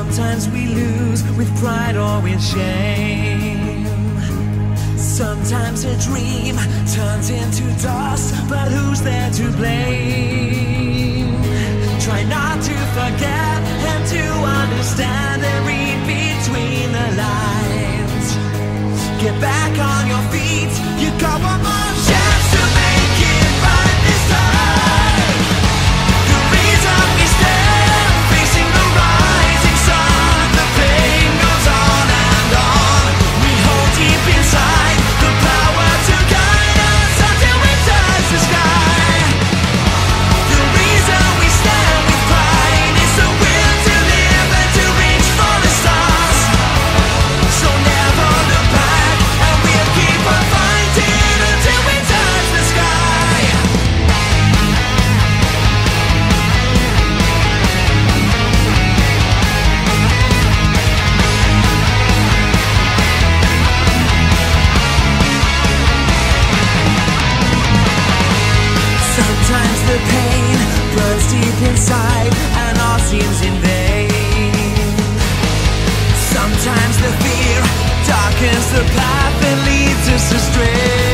Sometimes we lose with pride or with shame. Sometimes a dream turns into dust, but who's there to blame? Try not to forget and to understand and read between the lines. Get back on your feet, you got one more chance to make it right this time. The reason we stand facing the rising sun, the pain goes on and on. We hold deep inside the power to guide us until we touch the sky. The reason we stand with pride is the will to live and to reach for the stars. So never look back, and we'll keep on fighting until we touch the sky. Sometimes the pain burns deep inside and all seems in vain. Sometimes the fear darkens the path and leads us astray.